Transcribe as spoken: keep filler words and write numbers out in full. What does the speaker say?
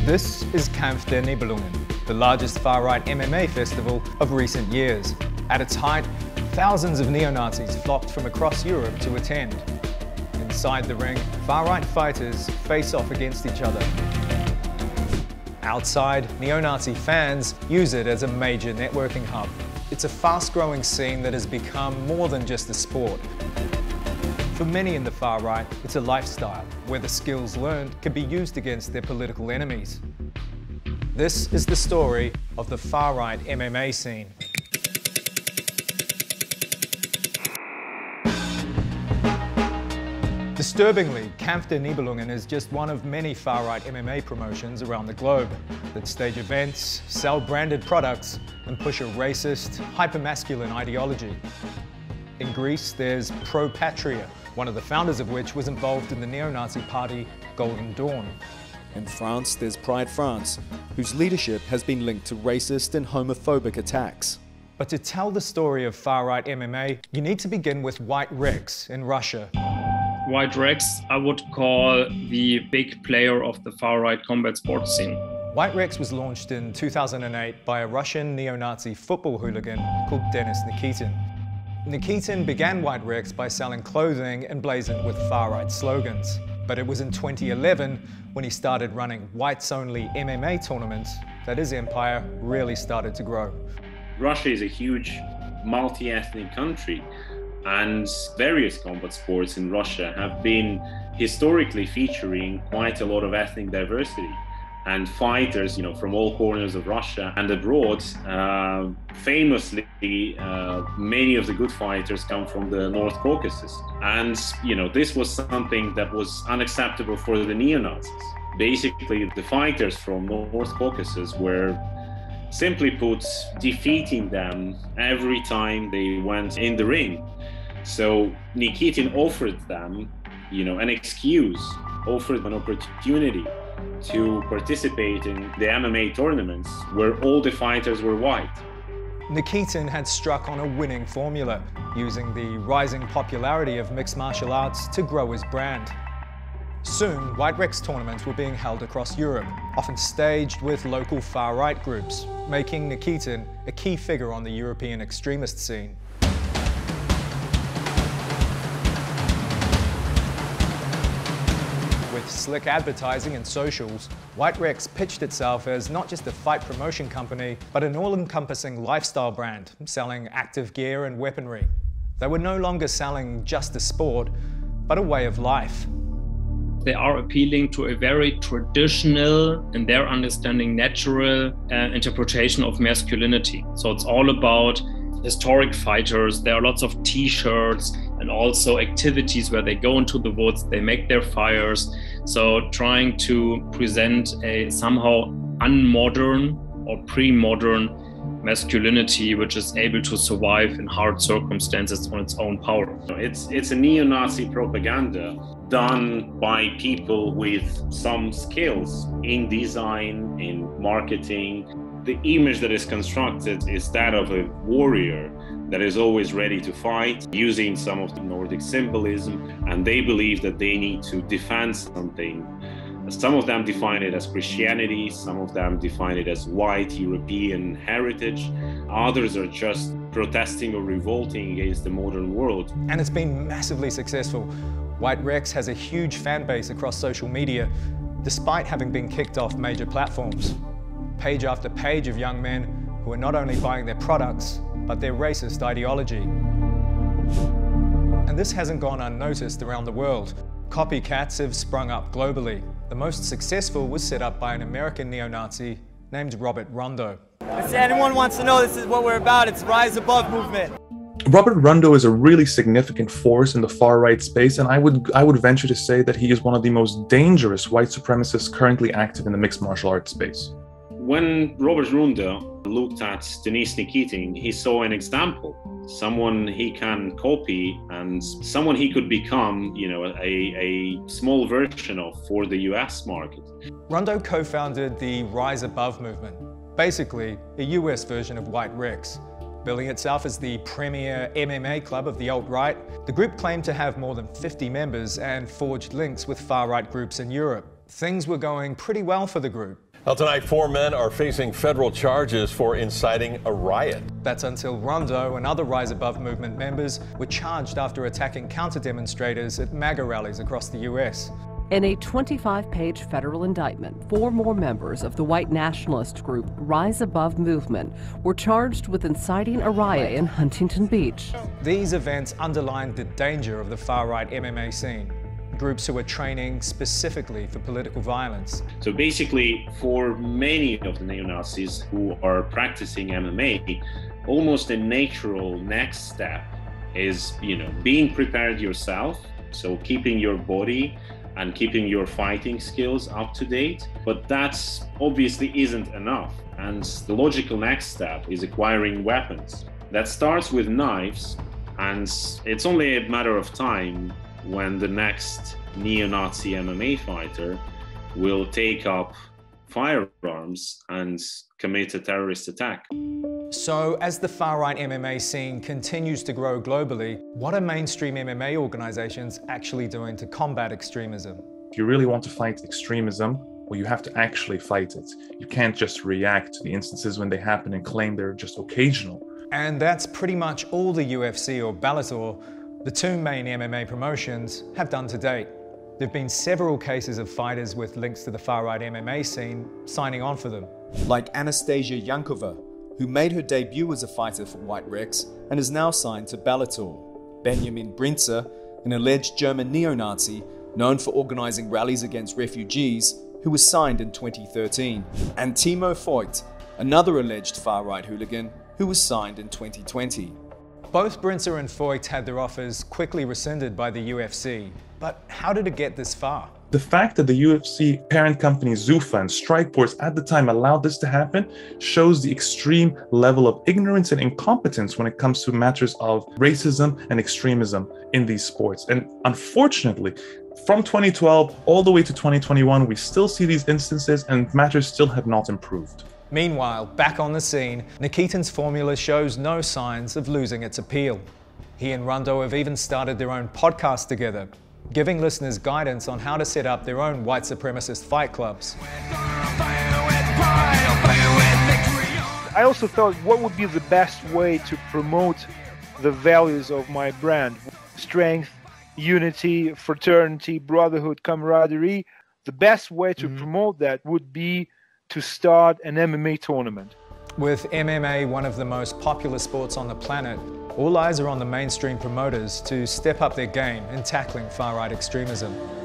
This is Kampf der Nibelungen, the largest far-right M M A festival of recent years. At its height, thousands of neo-Nazis flocked from across Europe to attend. Inside the ring, far-right fighters face off against each other. Outside, neo-Nazi fans use it as a major networking hub. It's a fast-growing scene that has become more than just a sport. For many in the far right, it's a lifestyle where the skills learned can be used against their political enemies. This is the story of the far right M M A scene. Disturbingly, Kampf der Nibelungen is just one of many far-right M M A promotions around the globe that stage events, sell branded products, and push a racist, hyper-masculine ideology. In Greece, there's Pro Patria, one of the founders of which was involved in the neo-Nazi party Golden Dawn. In France, there's Pride France, whose leadership has been linked to racist and homophobic attacks. But to tell the story of far-right M M A, you need to begin with White Rex in Russia. White Rex, I would call the big player of the far-right combat sports scene. White Rex was launched in two thousand eight by a Russian neo-Nazi football hooligan called Denis Nikitin. Nikitin began White Rex by selling clothing emblazoned with far-right slogans. But it was in twenty eleven when he started running whites-only M M A tournaments that his empire really started to grow. Russia is a huge multi-ethnic country, and various combat sports in Russia have been historically featuring quite a lot of ethnic diversity. And fighters, you know, from all corners of Russia and abroad, uh, famously, uh, many of the good fighters come from the North Caucasus. And, you know, this was something that was unacceptable for the neo-Nazis. Basically, the fighters from North Caucasus were, simply put, defeating them every time they went in the ring. So Nikitin offered them, you know, an excuse, offered an opportunity to participate in the M M A tournaments where all the fighters were white. Nikitin had struck on a winning formula, using the rising popularity of mixed martial arts to grow his brand. Soon, White Rex tournaments were being held across Europe, often staged with local far-right groups, making Nikitin a key figure on the European extremist scene. With slick advertising and socials, White Rex pitched itself as not just a fight promotion company, but an all-encompassing lifestyle brand, selling active gear and weaponry. They were no longer selling just a sport, but a way of life. They are appealing to a very traditional, in their understanding, natural uh, interpretation of masculinity. So it's all about historic fighters. There are lots of t-shirts and also activities where they go into the woods, they make their fires. So trying to present a somehow unmodern or pre-modern masculinity which is able to survive in hard circumstances on its own power. It's, it's a neo-Nazi propaganda done by people with some skills in design, in marketing. The image that is constructed is that of a warrior that is always ready to fight, using some of the Nordic symbolism, and they believe that they need to defend something. Some of them define it as Christianity, some of them define it as white European heritage, others are just protesting or revolting against the modern world. And it's been massively successful. White Rex has a huge fan base across social media, despite having been kicked off major platforms. Page after page of young men who are not only buying their products, but their racist ideology. And this hasn't gone unnoticed around the world. Copycats have sprung up globally. The most successful was set up by an American neo-Nazi named Robert Rondo. If anyone wants to know, this is what we're about. It's Rise Above movement. Robert Rondo is a really significant force in the far-right space, and I would I would venture to say that he is one of the most dangerous white supremacists currently active in the mixed martial arts space. When Robert Rondo looked at Denis Nikitin, he saw an example, someone he can copy and someone he could become, you know, a, a small version of for the U S market. Rondo co-founded the Rise Above movement, basically a U S version of White Rex. Billing itself as the premier M M A club of the alt-right, the group claimed to have more than fifty members and forged links with far-right groups in Europe. Things were going pretty well for the group. Well, tonight, four men are facing federal charges for inciting a riot. That's until Rondo and other Rise Above movement members were charged after attacking counter-demonstrators at MAGA rallies across the U S. In a twenty-five page federal indictment, four more members of the white nationalist group Rise Above movement were charged with inciting a riot in Huntington Beach. These events underlined the danger of the far-right M M A scene, groups who are training specifically for political violence. So basically, for many of the neo-Nazis who are practicing M M A, almost a natural next step is, you know, being prepared yourself, so keeping your body and keeping your fighting skills up to date. But that obviously isn't enough. And the logical next step is acquiring weapons. That starts with knives, and it's only a matter of time when the next neo-Nazi M M A fighter will take up firearms and commit a terrorist attack. So, as the far-right M M A scene continues to grow globally, what are mainstream M M A organizations actually doing to combat extremism? If you really want to fight extremism, well, you have to actually fight it. You can't just react to the instances when they happen and claim they're just occasional. And that's pretty much all the U F C or Bellator, the two main M M A promotions, have done to date. There have been several cases of fighters with links to the far-right M M A scene signing on for them. Like Anastasia Yankova, who made her debut as a fighter for White Rex and is now signed to Bellator. Benjamin Brinzer, an alleged German neo-Nazi known for organizing rallies against refugees, who was signed in twenty thirteen. And Timo Voigt, another alleged far-right hooligan, who was signed in twenty twenty. Both Brinzer and Voigt had their offers quickly rescinded by the U F C. But how did it get this far? The fact that the U F C parent company Zuffa and Strikeforce at the time allowed this to happen shows the extreme level of ignorance and incompetence when it comes to matters of racism and extremism in these sports. And unfortunately, from twenty twelve all the way to twenty twenty-one, we still see these instances and matters still have not improved. Meanwhile, back on the scene, Nikitin's formula shows no signs of losing its appeal. He and Rondo have even started their own podcast together, giving listeners guidance on how to set up their own white supremacist fight clubs. I also thought, what would be the best way to promote the values of my brand? Strength, unity, fraternity, brotherhood, camaraderie. The best way to mm-hmm. promote that would be to start an M M A tournament. With M M A one of the most popular sports on the planet, all eyes are on the mainstream promoters to step up their game in tackling far-right extremism.